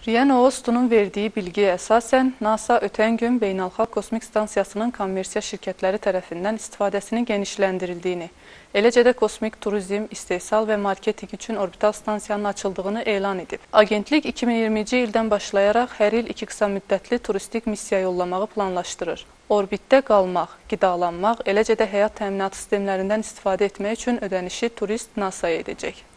Rian Oostunun verdiyi bilgiyə əsasən, NASA ötən gün Beynəlxalq Kosmik Stansiyasının kommersiya şirkətləri tərəfindən istifadəsinin genişləndirildiyini, eləcə də kosmik turizm, istehsal və marketinq üçün orbital stansiyanın açıldığını elan edib. Agentlik 2020-ci ildən başlayaraq hər il 2 qısa müddətli turistik missiya yollamağı planlaşdırır. Orbitdə qalmaq, qidalanmaq, eləcə də həyat təminatı sistemlərindən istifadə etmək üçün ödənişi turist NASA-ya edəcək.